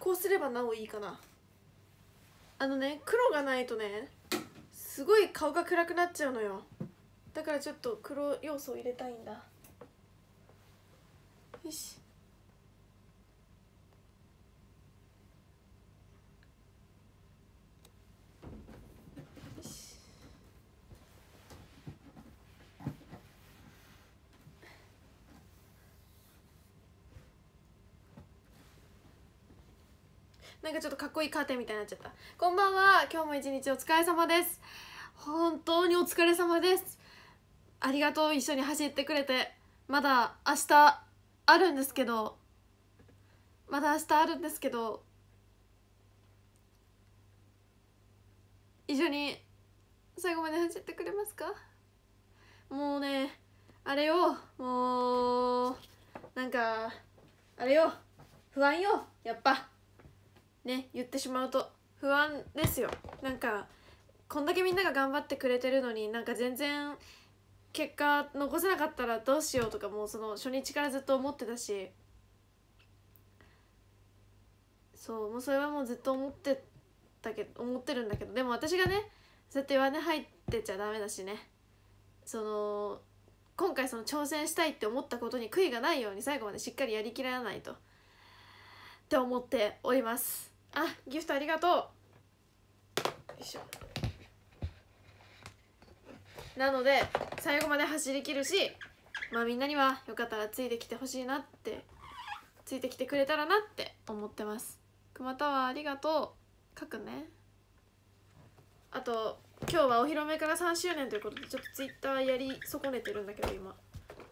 こうすればなおいいかな。黒がないとねすごい顔が暗くなっちゃうのよ。だからちょっと黒要素を入れたいんだ。よし。なんかちょっとかっこいいカーテンみたいになっちゃった。こんばんは。今日も一日お疲れ様です。本当にお疲れ様です。ありがとう、一緒に走ってくれて。まだ明日あるんですけど一緒に最後まで走ってくれますか？もうね、あれよ、もうなんかあれよ、不安よ、やっぱね、言ってしまうと不安ですよ。なんかこんだけみんなが頑張ってくれてるのに、なんか全然結果残せなかったらどうしようとか、もうその初日からずっと思ってたし、もうそれはもうずっと思ってるんだけど、でも私がねそうやって弱音入ってちゃダメだしね、今回挑戦したいって思ったことに悔いがないように最後までしっかりやりきらないとって思っております。あ、ギフトありがとう。よいしょ。なので最後まで走りきるし、まあみんなにはよかったらついてきてほしいなって、ついてきてくれたらなって思ってます。熊田はありがとう。書くね。あと今日はお披露目から3周年ということで、ちょっとツイッターやり損ねてるんだけど今。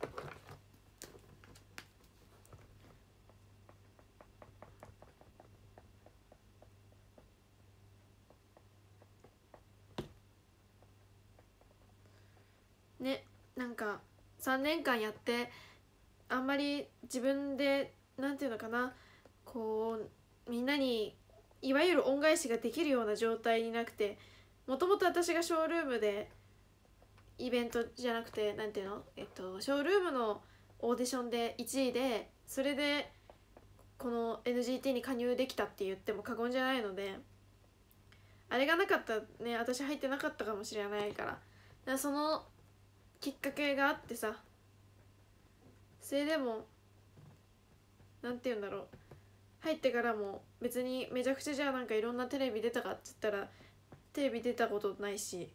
ね、なんか3年間やってあんまり自分でなんていうのかな、こうみんなにいわゆる恩返しができるような状態になくて、もともと私がショールームでイベントじゃなくて、なんていうの、ショールームのオーディションで1位で、それでこの NGT に加入できたって言っても過言じゃないので、あれがなかったらね私入ってなかったかもしれないから、だからそのきっかけがあってさ、それでもなんて言うんだろう、入ってからも別にめちゃくちゃじゃあなんかいろんなテレビ出たかって言ったらテレビ出たことないし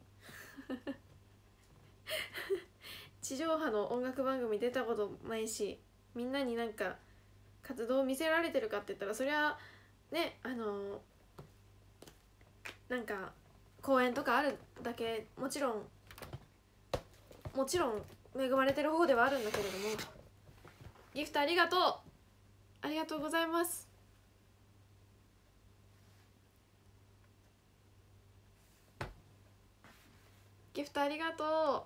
地上波の音楽番組出たことないし、みんなになんか活動を見せられてるかって言ったらそりゃね、なんか公演とかあるだけ、もちろん恵まれてる方ではあるんだけれども。ギフトありがとう、ありがとうございます。ギフトありがと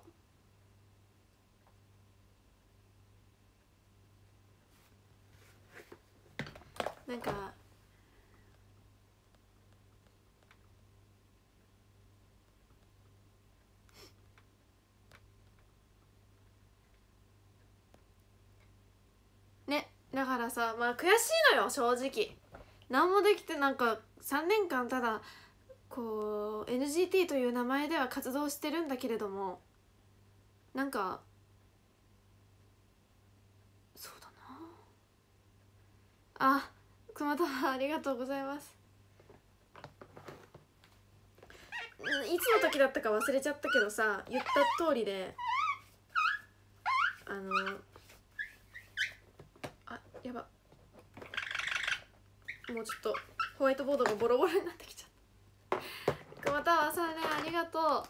う。なんかね、だからさ、まあ悔しいのよ正直。何もできて、なんか3年間ただこう NGT という名前では活動してるんだけれども、なんかそうだなあ。熊田ありがとうございます。いつの時だったか忘れちゃったけどさ、言った通りでやば、もうちょっとホワイトボードがボロボロになってきちゃった。熊田はさね、ありがとう。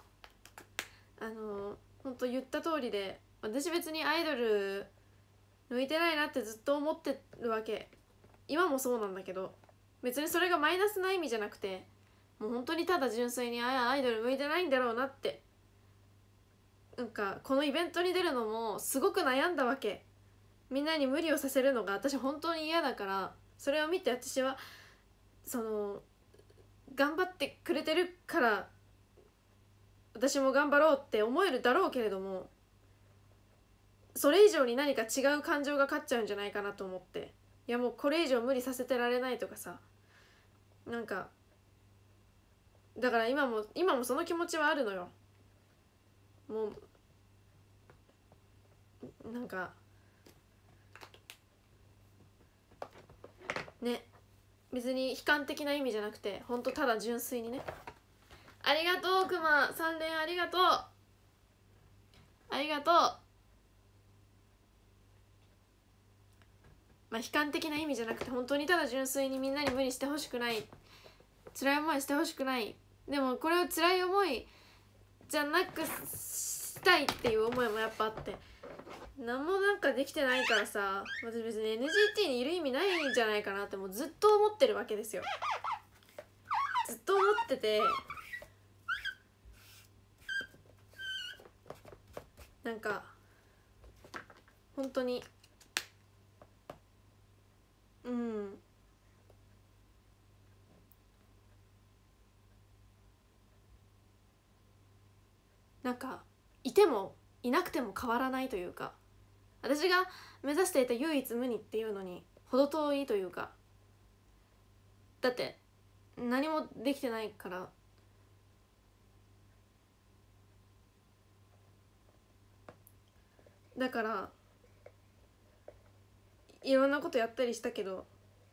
ほんと言った通りで、私別にアイドル向いてないなってずっと思ってるわけ。今もそうなんだけど、別にそれがマイナスな意味じゃなくて、もう本当にただ純粋にアイドル向いてないんだろうなって。なんかこのイベントに出るのもすごく悩んだわけ。みんなに無理をさせるのが私本当に嫌だから、それを見て私は頑張ってくれてるから私も頑張ろうって思えるだろうけれども、それ以上に何か違う感情が勝っちゃうんじゃないかなと思って、いやもうこれ以上無理させてられないとかさ、 なんかだから今もその気持ちはあるのよ。もうなんかね、別に悲観的な意味じゃなくて、ほんとただ純粋にね。ありがとうくま3連、ありがとう、ありがとう。まあ悲観的な意味じゃなくて、本当にただ純粋にみんなに無理してほしくない、辛い思いしてほしくない。でもこれを辛い思いじゃなくしたいっていう思いもやっぱあって、何もなんかできてないからさ、私別に NGT にいる意味ないんじゃないかなってもうずっと思ってるわけですよ。ずっと思ってて、なんか本当になんかいてもいなくても変わらないというか、私が目指していた唯一無二っていうのに程遠いというか、だって何もできてないから。だからいろんなことやったりしたけど、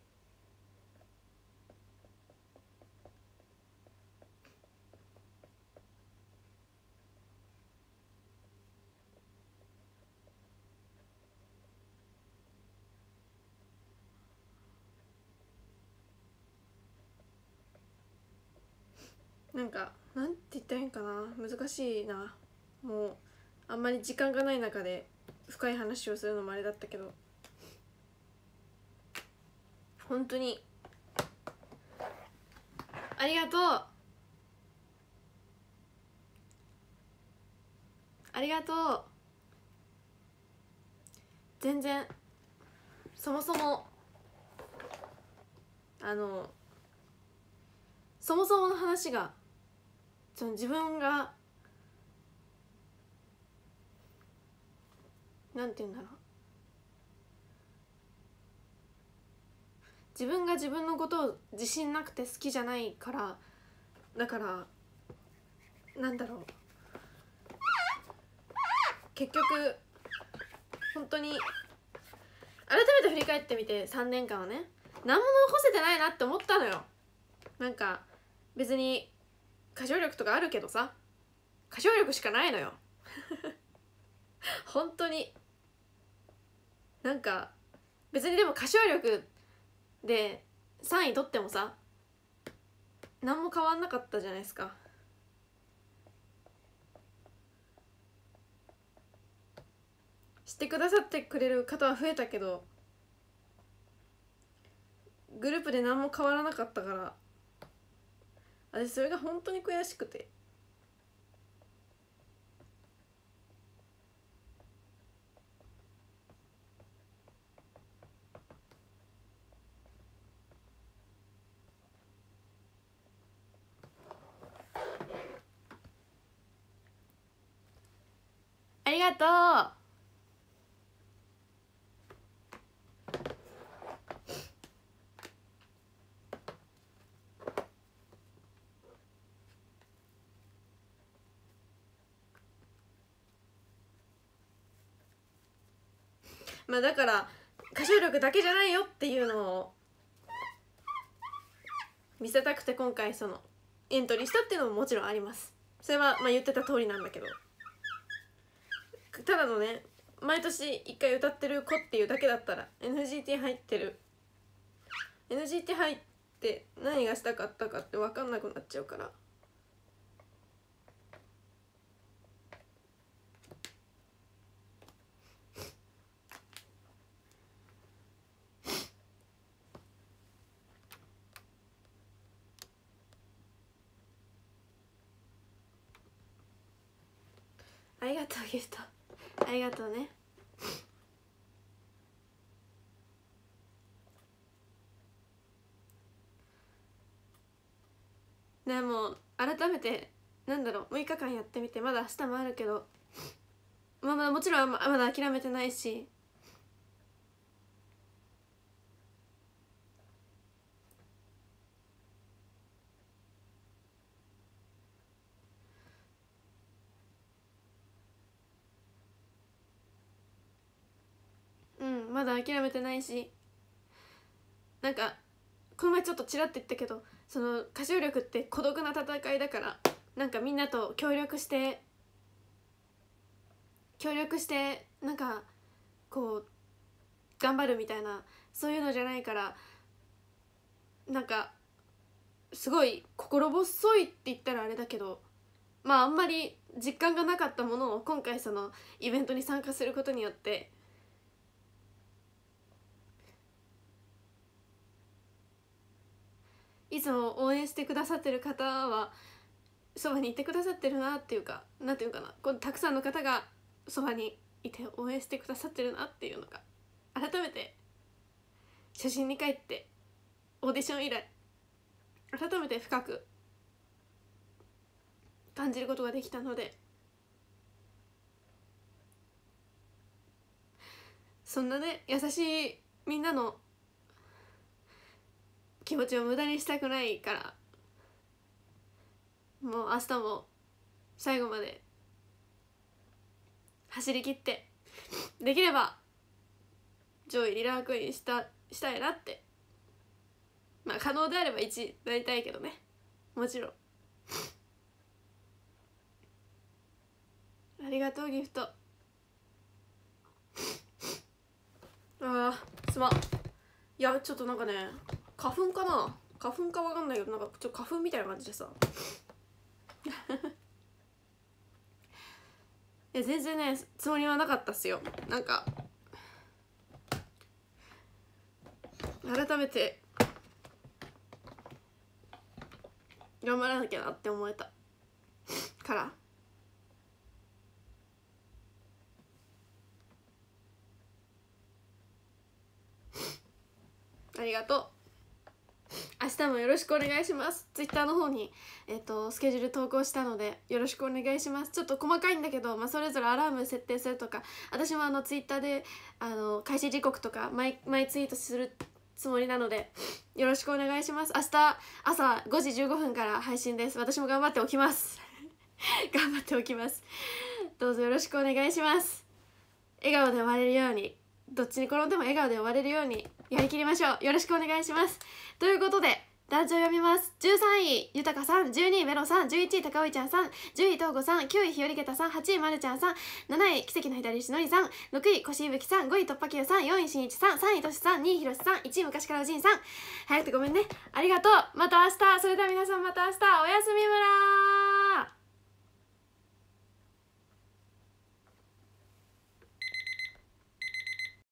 なんかなんて言ったらいいんかな、難しいな。もうあんまり時間がない中で深い話をするのもあれだったけど、本当にありがとう、ありがとう。全然そもそもそもそもの話が、自分がなんて言うんだろう、自分が自分のことを自信なくて好きじゃないから、だからなんだろう、結局本当に改めて振り返ってみて3年間はね、何も残せてないなって思ったのよ。なんか別に歌唱力とかあるけどさ、歌唱力しかないのよ本当に。なんか別にでも歌唱力で3位取ってもさ何も変わんなかったじゃないですか。知ってくださってくれる方は増えたけど、グループで何も変わらなかったから、私それが本当に悔しくて。ありがとう。まあだから歌唱力だけじゃないよっていうのを見せたくて今回そのエントリーしたっていうのももちろんあります。それはまあ言ってた通りなんだけど、ただのね毎年1回歌ってる子っていうだけだったら NGT 入って何がしたかったかって分かんなくなっちゃうから。ありがとうギフト、ありがとうね。でも改めてなんだろう、6日間やってみてまだ明日もあるけど、まあもちろんまだ諦めてないし、 まだ諦めてないし、なんかこの前ちょっとちらっと言ったけど、その歌唱力って孤独な戦いだから、なんかみんなと協力してなんかこう頑張るみたいな、そういうのじゃないから、なんかすごい心細いって言ったらあれだけど、まああんまり実感がなかったものを今回そのイベントに参加することによって、いつも応援してくださってる方はそばにいてくださってるなっていうか、なんていうかな、こうたくさんの方がそばにいて応援してくださってるなっていうのが改めて初心に帰ってオーディション以来改めて深く感じることができたので、そんなね優しいみんなの気持ちを無駄にしたくないから、もう明日も最後まで走り切って、できれば上位リラークインしたいなって、まあ可能であれば1位なりたいけどね、もちろん。ありがとうギフト。すまん。いやちょっとなんかね、花粉かな、花粉かわかんないけど、なんかちょっと花粉みたいな感じでさいや全然ねつもりはなかったっすよ。なんか改めて頑張らなきゃなって思えたから。ありがとう。明日もよろしくお願いします。ツイッターの方に、スケジュール投稿したのでよろしくお願いします。ちょっと細かいんだけど、それぞれアラーム設定するとか、私もツイッターで開始時刻とか毎ツイートするつもりなのでよろしくお願いします。明日朝5時15分から配信です。私も頑張っておきます頑張っておきます。どうぞよろしくお願いします。笑顔で終われるように、どっちに転んでも笑顔で終われるようにやりきりましょう。よろしくお願いします。ということで団長読みます。13位ゆたかさん、12位メロさん、11位高尾ちゃんさん、10位東郷さん、9位ひよりげたさん、8位まるちゃんさん、7位奇跡の左しのりさん、6位こしいぶきさん、5位突破 Q さん、4位しんいちさん、3位としさん、2位ひろしさん、1位昔からおじんさん。早くてごめんね、ありがとう。また明日。それでは皆さんまた明日。おやすみむらー。